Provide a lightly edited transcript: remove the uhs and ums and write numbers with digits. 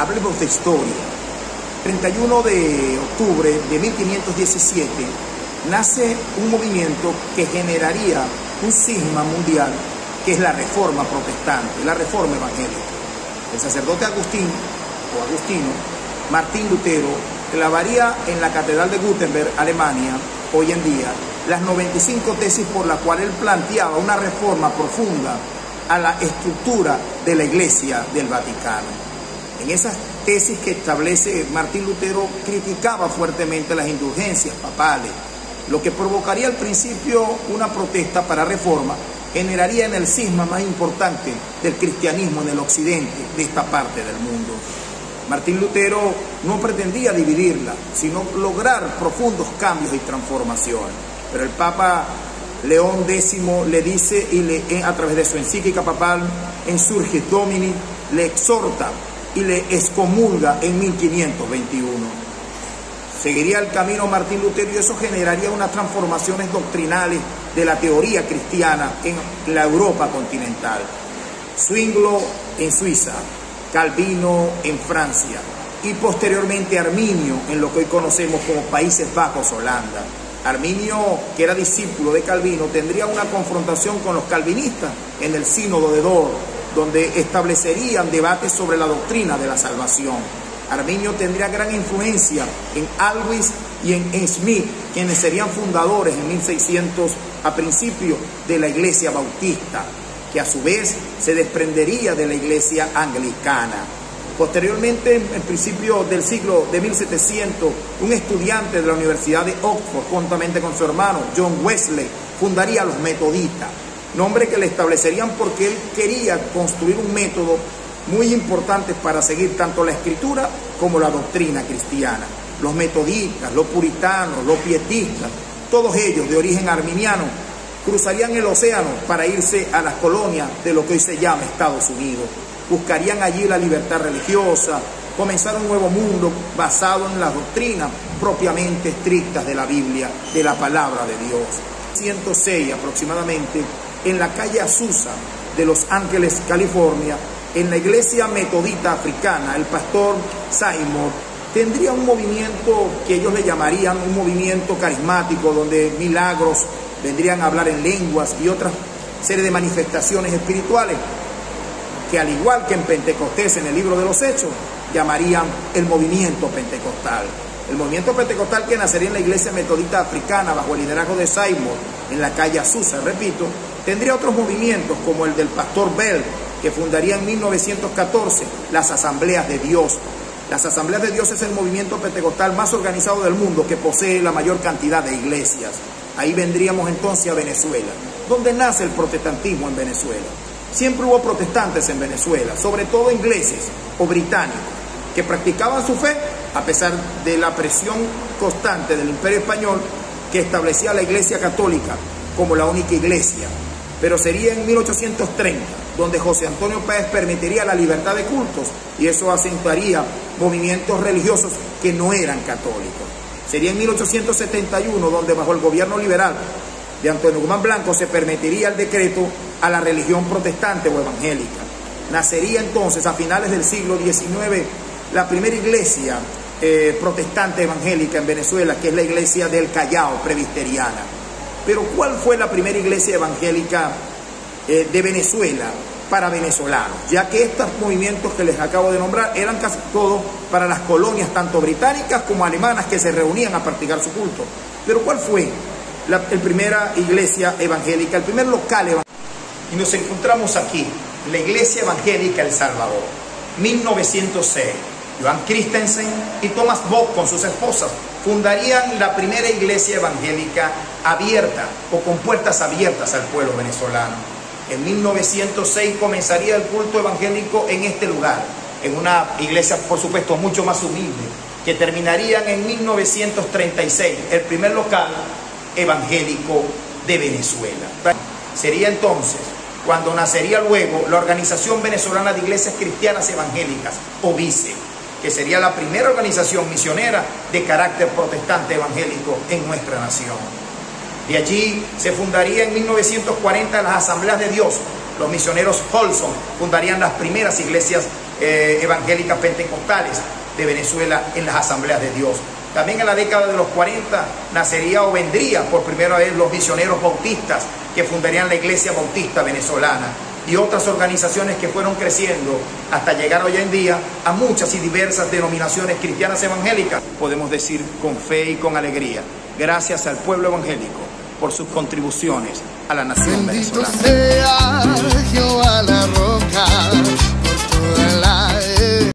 hablemos de historia. 31 de octubre de 1517 nace un movimiento que generaría un cisma mundial, que es la Reforma Protestante, la Reforma Evangélica. El sacerdote Agustino Martín Lutero clavaría en la Catedral de Gutenberg, Alemania, hoy en día, las 95 tesis por las cuales él planteaba una reforma profunda a la estructura de la Iglesia del Vaticano. En esas tesis que establece Martín Lutero, criticaba fuertemente las indulgencias papales, lo que provocaría al principio una protesta para reforma, generaría en el cisma más importante del cristianismo en el occidente de esta parte del mundo. Martín Lutero no pretendía dividirla, sino lograr profundos cambios y transformaciones. Pero el Papa León X le dice, a través de su encíclica papal, Ensurgit Domini, le exhorta y le excomulga en 1521. Seguiría el camino Martín Lutero y eso generaría unas transformaciones doctrinales de la teoría cristiana en la Europa continental. Zwinglio en Suiza, Calvino en Francia y posteriormente Arminio en lo que hoy conocemos como Países Bajos, Holanda. Arminio, que era discípulo de Calvino, tendría una confrontación con los calvinistas en el Sínodo de Dort, donde establecerían debates sobre la doctrina de la salvación. Arminio tendría gran influencia en Alvis y en Smith, quienes serían fundadores en 1600 a principios de la Iglesia Bautista, que a su vez se desprendería de la Iglesia Anglicana. Posteriormente, en principio del siglo de 1700, un estudiante de la Universidad de Oxford, juntamente con su hermano John Wesley, fundaría los metodistas, nombre que le establecerían porque él quería construir un método muy importante para seguir tanto la escritura como la doctrina cristiana. Los metodistas, los puritanos, los pietistas, todos ellos de origen arminiano, cruzarían el océano para irse a las colonias de lo que hoy se llama Estados Unidos. Buscarían allí la libertad religiosa, comenzar un nuevo mundo basado en las doctrinas propiamente estrictas de la Biblia, de la palabra de Dios. 106 aproximadamente, en la calle Azusa de Los Ángeles, California, en la iglesia metodista africana, el pastor Seymour tendría un movimiento que ellos le llamarían un movimiento carismático, donde milagros vendrían a hablar en lenguas y otra serie de manifestaciones espirituales, que al igual que en Pentecostés, en el libro de los Hechos, llamarían el movimiento pentecostal. El movimiento pentecostal que nacería en la iglesia metodista africana bajo el liderazgo de Seymour, en la calle Azusa, repito, tendría otros movimientos como el del pastor Bell, que fundaría en 1914 las Asambleas de Dios. Las Asambleas de Dios es el movimiento pentecostal más organizado del mundo, que posee la mayor cantidad de iglesias. Ahí vendríamos entonces a Venezuela, donde nace el protestantismo en Venezuela. Siempre hubo protestantes en Venezuela, sobre todo ingleses o británicos, que practicaban su fe a pesar de la presión constante del Imperio Español, que establecía la Iglesia Católica como la única iglesia. Pero sería en 1830 donde José Antonio Páez permitiría la libertad de cultos, y eso acentuaría movimientos religiosos que no eran católicos. Sería en 1871 donde bajo el gobierno liberal de Antonio Guzmán Blanco se permitiría el decreto a la religión protestante o evangélica. Nacería entonces a finales del siglo XIX la primera iglesia protestante evangélica en Venezuela, que es la iglesia del Callao, presbiteriana. Pero ¿cuál fue la primera iglesia evangélica de Venezuela para venezolanos? Ya que estos movimientos que les acabo de nombrar eran casi todos para las colonias tanto británicas como alemanas, que se reunían a practicar su culto. Pero ¿cuál fue la primera iglesia evangélica, el primer local evangélico? Y nos encontramos aquí, la Iglesia Evangélica El Salvador, 1906. Johan Christensen y Thomas Bock con sus esposas fundarían la primera iglesia evangélica abierta o con puertas abiertas al pueblo venezolano. En 1906 comenzaría el culto evangélico en este lugar, en una iglesia por supuesto mucho más humilde, que terminarían en 1936, el primer local evangélico de Venezuela. Sería entonces cuando nacería luego la Organización Venezolana de Iglesias Cristianas Evangélicas, OVICE, que sería la primera organización misionera de carácter protestante evangélico en nuestra nación. De allí se fundaría en 1940 las Asambleas de Dios. Los misioneros Holson fundarían las primeras iglesias evangélicas pentecostales de Venezuela en las asambleas de Dios. También en la década de los 40 nacería o vendría por primera vez los misioneros bautistas que fundarían la Iglesia Bautista Venezolana y otras organizaciones que fueron creciendo hasta llegar hoy en día a muchas y diversas denominaciones cristianas evangélicas. Podemos decir con fe y con alegría, gracias al pueblo evangélico por sus contribuciones a la nación venezolana.